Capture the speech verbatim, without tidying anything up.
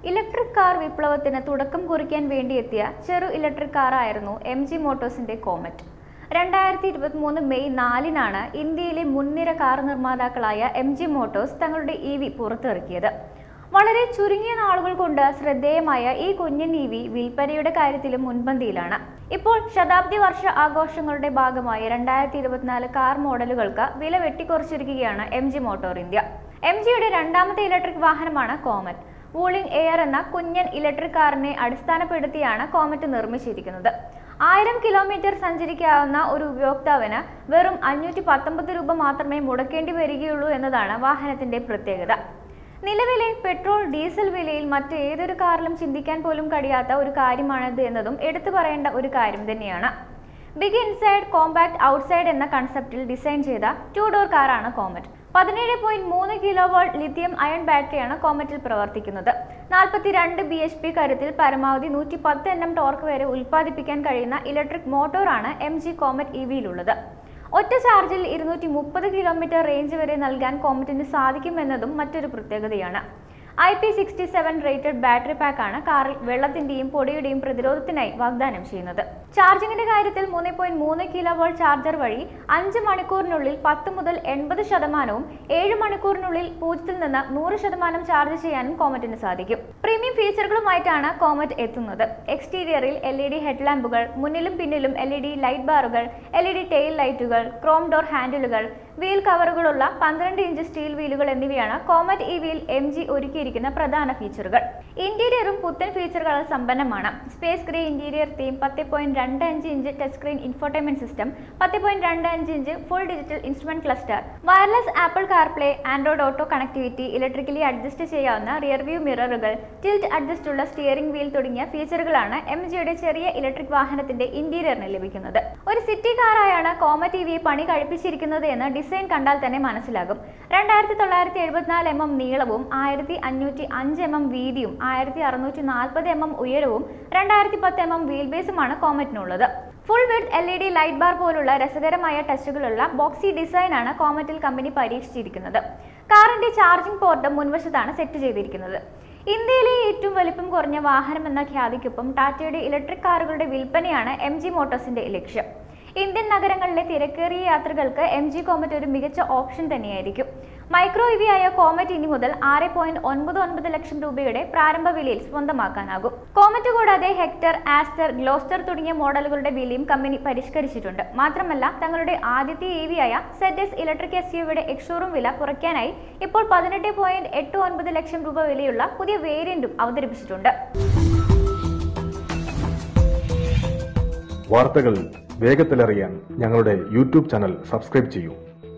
Electric car വിപ്ലവത്തിന് തുടക്കം കുറിക്കാൻ വേണ്ടിയെത്തിയ ചെറു ഇലക്ട്രിക് കാറായിരുന്നു എം ജി മോട്ടോഴ്സിന്റെ കോമറ്റ്. രണ്ടായിരത്തി ഇരുപത്തി മൂന്ന് മെയ് നാലിനാണ് ഇന്ത്യയിലെ മുൻനിര കാർ നിർമ്മാതാക്കളായ എം ജി മോട്ടോഴ്സ് തങ്ങളുടെ ഇ വി പുറത്തിറക്കിയത്. വളരെ ചുരുങ്ങിയ നാളുകൾ കൊണ്ട് ശ്രദ്ധേയമായ ഈ കുഞ്ഞൻ ഇ വി വിൽപ്പനയുടെ കാര്യത്തിലും മുൻപന്തിയിലാണ്. ഇപ്പോൾ ശതാബ്ദി വർഷ ആഘോഷങ്ങളുടെ ഭാഗമായി രണ്ടായിരത്തി ഇരുപത്തിനാല് കാർ മോഡലുകൾക്ക് വില വെട്ടിക്കുറച്ചിരിക്കുകയാണ് M G motor India. M ജിയുടെ രണ്ടാമത്തെ ഇലക്ട്രിക് വാഹനമാണ് കോമറ്റ്. വൂളിംഗ് എയർ എന്ന കുഞ്ഞൻ ഇലക്ട്രിക് കാറിനെ അടിസ്ഥാനപ്പെടുത്തിയാണ് കോമറ്റ് നിർമ്മിച്ചിരിക്കുന്നത്. ആയിരം കിലോമീറ്റർ സഞ്ചരിക്കാവുന്ന ഒരു ഉപയോക്താവിന് വെറും അഞ്ഞൂറ്റി പത്തൊമ്പത് രൂപ മാത്രമേ മുടക്കേണ്ടി വരികയുള്ളൂ എന്നതാണ് വാഹനത്തിന്റെ പ്രത്യേകത. നിലവിലെ പെട്രോൾ ഡീസൽ വിലയിൽ മറ്റേതൊരു കാറിലും ചിന്തിക്കാൻ പോലും കഴിയാത്ത ഒരു കാര്യമാണിത് എന്നതും എടുത്തു പറയേണ്ട ഒരു കാര്യം തന്നെയാണ്. ബിഗ് ഇൻസൈഡ് കോമ്പാക്ട് ഔട്ട്സൈഡ് എന്ന കൺസെപ്റ്റിൽ ഡിസൈൻ ചെയ്ത ടു ഡോർ കാറാണ് കോമറ്റ്. പതിനേഴ് പോയിന്റ് മൂന്ന് കിലോ വോൾട്ട് ലിഥിയം അയൺ ബാറ്ററിയാണ് കോമറ്റിൽ പ്രവർത്തിക്കുന്നത്. നാൽപ്പത്തി രണ്ട് ബി എച്ച് പി കരുത്തിൽ പരമാവധി നൂറ്റി പത്ത് എൻ എം ടോർക്ക് വരെ ഉൽപ്പാദിപ്പിക്കാൻ കഴിയുന്ന ഇലക്ട്രിക് മോട്ടോറാണ് എം ജി കോമറ്റ് ഇ വിയിലുള്ളത്. ഒറ്റ ചാർജിൽ ഇരുന്നൂറ്റി മുപ്പത് കിലോമീറ്റർ റേഞ്ച് വരെ നൽകാൻ കോമറ്റിന് സാധിക്കുമെന്നതും മറ്റൊരു പ്രത്യേകതയാണ്. I P sixty seven rated battery പാക്കാണ് കാറിൽ വെള്ളത്തിന്റെയും പൊടിയുടെയും പ്രതിരോധത്തിനായി വാഗ്ദാനം ചെയ്യുന്നത്. ചാർജിങ്ങിന്റെ കാര്യത്തിൽ മൂന്ന് പോയിന്റ് മൂന്ന് കിലോ വോൾട്ട് ചാർജർ വഴി അഞ്ച് മണിക്കൂറിനുള്ളിൽ പത്ത് മുതൽ എൺപത് ശതമാനവും ഏഴ് മണിക്കൂറിനുള്ളിൽ പൂജ്യത്തിൽ നിന്ന് നൂറ് ശതമാനം ചാർജ് ചെയ്യാനും കോമറ്റിന് സാധിക്കും. പ്രീമിയം ഫീച്ചറുകളുമായിട്ടാണ് കോമറ്റ് എത്തുന്നത്. എക്സ്റ്റീരിയറിൽ എൽ ഇ ഡി ഹെഡ്ലാമ്പുകൾ, മുന്നിലും പിന്നിലും എൽ ഇ ഡി ലൈറ്റ് ബാറുകൾ, എൽ ഇ ഡി ടെയിൽ ലൈറ്റുകൾ, ക്രോം ഡോർ ഹാൻഡിലുകൾ, വീൽ കവറുകളുള്ള പന്ത്രണ്ട് ഇഞ്ച് സ്റ്റീൽ വീലുകൾ എന്നിവയാണ് കോമറ്റ് ഇ വിയിൽ എം ജി ഒരുക്കിയിരിക്കുന്ന പ്രധാന ഫീച്ചറുകൾ. ഇന്റീരിയറും പുത്തൻ ഫീച്ചറുകളാൽ സമ്പന്നമാണ്. സ്പേസ് ഗ്രേ ഇന്റീരിയർ തീം, പത്ത് പോയിന്റ് രണ്ട് അഞ്ച് inch touch screen infotainment system, പത്ത് പോയിന്റ് രണ്ട് അഞ്ച് inch full digital instrument cluster, wireless Apple CarPlay, Android auto connectivity, electrically adjust ചെയ്യാവുന്ന റിയർ വ്യൂ മിററുകൾ, ടിൽറ്റ് അഡ്ജസ്റ്റ് ഉള്ള സ്റ്റിയറിംഗ് വീൽ തുടങ്ങിയ ഫീച്ചറുകളാണ് എം ജിയുടെ ചെറിയ ഇലക്ട്രിക് വാഹനത്തിന്റെ ഇന്റീരിയറിന് ലഭിക്കുന്നത്. ഒരു സിറ്റി കാറായാണ് കോമറ്റ് ഇ വിയെ പണി കഴിപ്പിച്ചിരിക്കുന്നത് എന്ന് ഡിസൈൻ കണ്ടാൽ തന്നെ മനസ്സിലാകും. രണ്ടായിരത്തി തൊള്ളായിരത്തി എഴുപത്തിനാല് എം എം നീളവും ആയിരത്തി അഞ്ഞൂറ്റി അഞ്ച് എം എം വീതിയും ആയിരത്തി അറുന്നൂറ്റി നാൽപ്പത് എം എം ഉയരവും രണ്ടായിരത്തി പത്ത് എം എം വീൽ ബേസുമാണ് കോമറ്റിനുള്ളത്. Full width L E D light bar പോലുള്ള രസകരമായ ടച്ചുകളുള്ള ബോക്സി ഡിസൈനാണ് കോമറ്റിൽ കമ്പനി പരീക്ഷിച്ചിരിക്കുന്നത്. കാറിന്റെ ചാർജിംഗ് പോർട്ട് മുൻവശത്താണ് സെറ്റ് ചെയ്തിരിക്കുന്നത്. ഇന്ത്യയിലെ ഏറ്റവും വലിപ്പം കുറഞ്ഞ വാഹനം എന്ന ഖ്യാതിക്കൊപ്പം ടാറ്റയുടെ ഇലക്ട്രിക് കാറുകളുടെ വിൽപ്പനയാണ് എം ജി മോട്ടോഴ്സിന്റെ ലക്ഷ്യം. ഇന്ത്യൻ നഗരങ്ങളിലെ തിരക്കേറിയ യാത്രകൾക്ക് എം ജി കോമറ്റ് ഒരു മികച്ച ഓപ്ഷൻ തന്നെയായിരിക്കും. മൈക്രോ ഇ വി ആയ കോമറ്റ് ഇനി മുതൽ ആറ് പോയിന്റ് ഒൻപത് ഒൻപത് ലക്ഷം രൂപയുടെ പ്രാരംഭ വിലയിൽ സ്വന്തമാക്കാനാകും. കോമറ്റ് കൂടാതെ ഹെക്ടർ, ആസ്റ്റർ, ഗ്ലോസ്റ്റർ തുടങ്ങിയ മോഡലുകളുടെ വിലയും കമ്പനി പരിഷ്കരിച്ചിട്ടുണ്ട്. മാത്രമല്ല, തങ്ങളുടെ ആദ്യത്തെ ഇ വി ആയ Z S electric S U വിയുടെ എക്സ്ഷോറൂം വില കുറയ്ക്കാനായി ഇപ്പോൾ പതിനെട്ട് പോയിന്റ് എട്ട് ഒൻപത് ലക്ഷം രൂപ വിലയുള്ള പുതിയ വേരിയന്റും അവതരിപ്പിച്ചിട്ടുണ്ട്. വാർത്തകൾ വേഗത്തിലറിയാൻ ഞങ്ങളുടെ യൂട്യൂബ് ചാനൽ സബ്സ്ക്രൈബ് ചെയ്യൂ.